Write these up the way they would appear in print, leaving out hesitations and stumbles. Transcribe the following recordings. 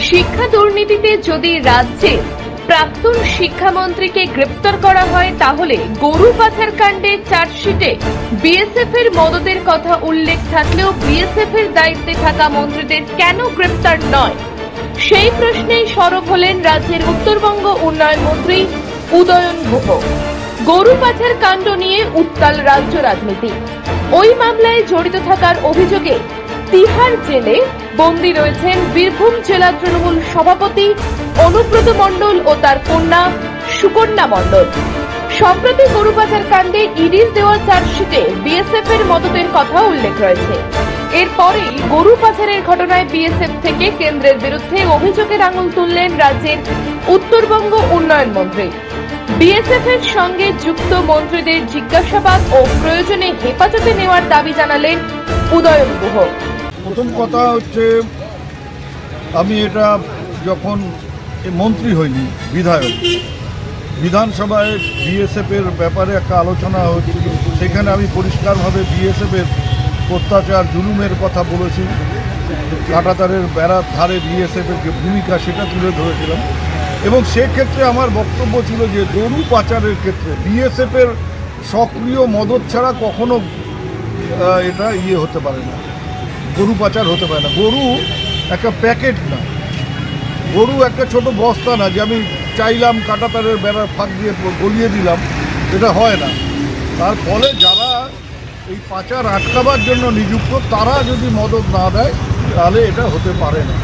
শিক্ষা দুর্নীতিতে যদি রাজ্যে প্রাক্তন শিক্ষামন্ত্রীকে গ্রেপ্তার করা হয় তাহলে গরু পাচার কাণ্ডে চার্জশিটে বিএসএফ-এর মদতের কথা উল্লেখ থাকলেও বিএসএফ-এর দায়িত্বে থাকা মন্ত্রীদের কেন গ্রেপ্তার নয়, সেই প্রশ্নেই সরব হলেন রাজ্যের উত্তরবঙ্গ উন্নয়ন মন্ত্রী উদয়ন গুহ। গরু পাচার কাণ্ড নিয়ে উত্তাল রাজ্য রাজনীতি। ওই মামলায় জড়িত থাকার অভিযোগে তিহার জেলে বন্দী রয়েছেন বীরভূম জেলা তৃণমূল সভাপতি অনুব্রত মণ্ডল ও তার কন্যা সুকন্যা মণ্ডল। সম্প্রতি গরু পাচার কাণ্ডে ইডির দেওয়া চার্জশিটে বিএসএফ-এর মদতের কথা উল্লেখ রয়েছে। এরপরেই গরু পাচারের ঘটনায় বিএসএফ থেকে কেন্দ্রের বিরুদ্ধে অভিযোগের আঙুল তুললেন রাজ্যের উত্তরবঙ্গ উন্নয়ন মন্ত্রী। বিএসএফ-এর সঙ্গে যুক্ত মন্ত্রীদের জিজ্ঞাসাবাদ ও প্রয়োজনে হেফাজতে নেওয়ার দাবি জানালেন উদয়ন গুহ। প্রথম কথা হচ্ছে, আমি এটা যখন মন্ত্রী হইনি, বিধায়ক, বিধানসভায় বিএসএফ-এর ব্যাপারে একটা আলোচনা হচ্ছিল। সেখানে আমি পরিষ্কারভাবে বিএসএফ-এর অত্যাচার জুলুমের কথা বলেছি। কাঁটাতারের বেড়ার ধারে বিএসএফ-এর যে ভূমিকা সেটা তুলে ধরেছিলাম এবং সেক্ষেত্রে আমার বক্তব্য ছিল যে গরু পাচারের ক্ষেত্রে বিএসএফ-এর সক্রিয় মদত ছাড়া কখনো এটা হতে পারে না, গরু পাচার হতে পারে না। গরু একটা প্যাকেট না, গরু একটা ছোট বস্তা না যে আমি চাইলাম কাঁটাতারের বেড়ার ফাঁক দিয়ে গলিয়ে দিলাম, এটা হয় না। তার ফলে যারা এই পাচার আটকাবার জন্য নিযুক্ত তারা যদি মদত না দেয় তাহলে এটা হতে পারে না।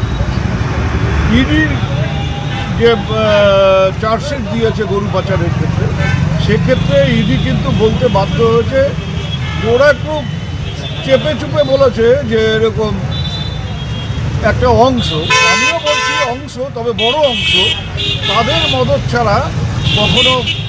ইডির যে চার্জশিট দিয়েছে গরু পাচারের ক্ষেত্রে, সেক্ষেত্রে ইডি কিন্তু বলতে বাধ্য হয়েছে, ওরা একটু চেপে চুপে বলেছে যে এরকম একটা অংশ, আমিও বলছি অংশ, তবে বড় অংশ, তাদের মদত ছাড়া কখনো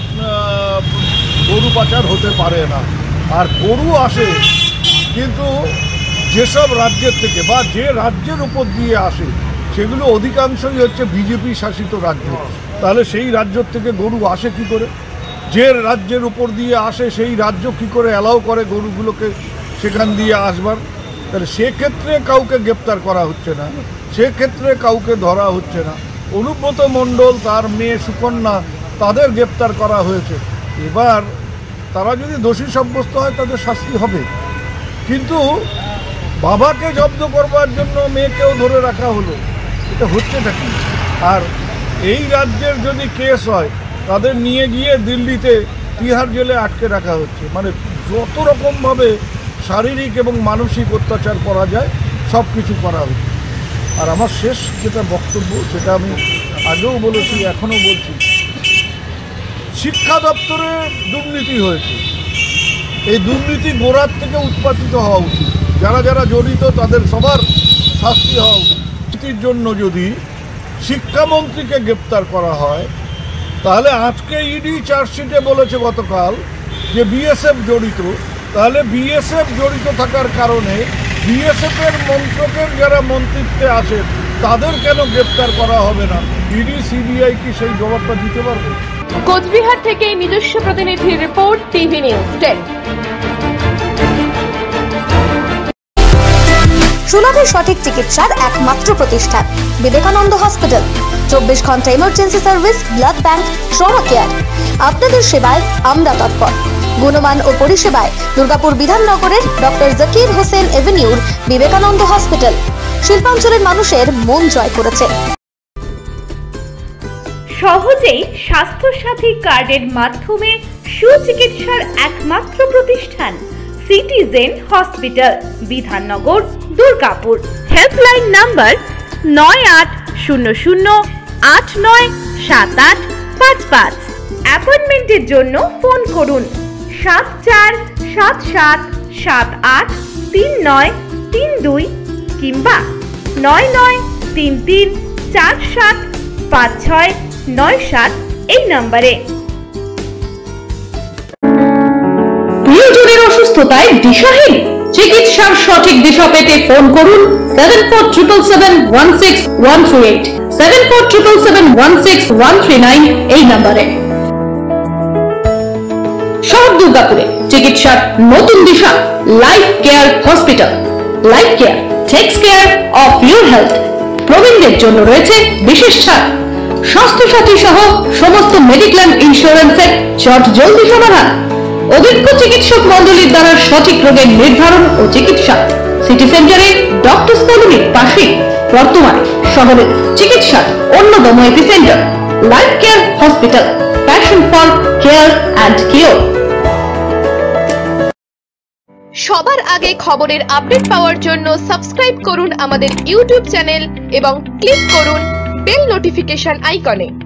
গরু পাচার হতে পারে না। আর গরু আসে কিন্তু যেসব রাজ্যের থেকে বা যে রাজ্যের উপর দিয়ে আসে সেগুলো অধিকাংশই হচ্ছে বিজেপি শাসিত রাজ্য। তাহলে সেই রাজ্য থেকে গরু আসে কি করে? যে রাজ্যের উপর দিয়ে আসে সেই রাজ্য কি করে অ্যালাউ করে গরুগুলোকে সেখান দিয়ে আসবার? তাহলে সেক্ষেত্রে কাউকে গ্রেপ্তার করা হচ্ছে না, সেক্ষেত্রে কাউকে ধরা হচ্ছে না। অনুব্রত মণ্ডল, তার মেয়ে সুকন্যা, তাদের গ্রেপ্তার করা হয়েছে। এবার তারা যদি দোষী সাব্যস্ত হয় তাদের শাস্তি হবে, কিন্তু বাবাকে জব্দ করবার জন্য মেয়েকেও ধরে রাখা হলো, এটা হচ্ছেটা কি? আর এই রাজ্যের যদি কেস হয় তাদের নিয়ে গিয়ে দিল্লিতে তিহার জেলে আটকে রাখা হচ্ছে। মানে যত রকমভাবে শারীরিক এবং মানসিক অত্যাচার করা যায় সব কিছু করা হচ্ছে। আর আমার শেষ যেটা বক্তব্য, সেটা আমি আগেও বলেছি, এখনও বলছি, শিক্ষা দপ্তরে দুর্নীতি হয়েছে। এই দুর্নীতি গোড়ার থেকে উৎপাদিত হওয়া উচিত। যারা যারা জড়িত তাদের সবার শাস্তি হওয়া উচিত। দুর্নীতির জন্য যদি শিক্ষামন্ত্রীকে গ্রেপ্তার করা হয় তাহলে আজকে ইডি চার্জশিটে বলেছে গতকাল যে বিএসএফ জড়িত। তাহলে বিএসএফ জড়িত থাকার কারণে বিএসএফের মন্ত্রকের যারা মন্ত্রিত্বে আসে তাদের কেন গ্রেপ্তার করা হবে না? ইডি সিবিআই কি সেই জবাবটা দিতে পারবে? কোচবিহার থেকে নিজস্ব প্রতিনিধির রিপোর্ট, টিভি নিউজ 10। সুলভে সঠিক চিকিৎসার একমাত্র প্রতিষ্ঠান বিবেকানন্দ হসপিটাল। 24 ঘন্টা emergency service, blood bank, trauma care. আপনাদের সেবায় আমরা তৎপর। গুণমান ও পরিষেবায় দুর্গাপুর বিধাননগরের ডক্টর জাকির হোসেন এভিনিউর বিবেকানন্দ হসপিটাল শিল্পাঞ্চলের মানুষের মন জয় করেছে। সহজেই স্বাস্থ্য সাথী কার্ডের মাধ্যমে সুচিকিৎসার একমাত্র প্রতিষ্ঠান citizen hospital, Bidhannagar, Durgapur. Helpline number 9800897855। অ্যাপয়েন্টমেন্টের জন্য ফোন করুন 7477783932 কিংবা 9933475697 এই নম্বরে। প্রিয়জনের অসুস্থতায় দিশাহীন, চিকিৎসার সঠিক দিশা পেতে ফোন করুন 7477716138, 7477716139 এই নম্বরে। শহর দুর্গাপুরে চিকিৎসার নতুন দিশা life care hospital. Life care takes care of your health. প্রবীণদের জন্য রয়েছে বিশেষ ছাড়। স্বাস্থ্যসাথী সহ সমস্ত মেডিক্লেম ইন্স্যুরেন্সের চট জলদি সমাধান। অভিজ্ঞ চিকিৎসক মণ্ডলীর দ্বারা সঠিক রোগের নির্ধারণ ও চিকিৎসা। সিটি সেন্টারে ডক্টরস কলোনির পাশে বর্তমানে শহরের চিকিৎসার অন্যতম epicentre life care hospital, passion for care and cure. সবার আগে খবরের আপডেট পাওয়ার জন্য সাবস্ক্রাইব করুন আমাদের ইউটিউব চ্যানেল এবং ক্লিক করুন বেল নোটিফিকেশন আইকনে।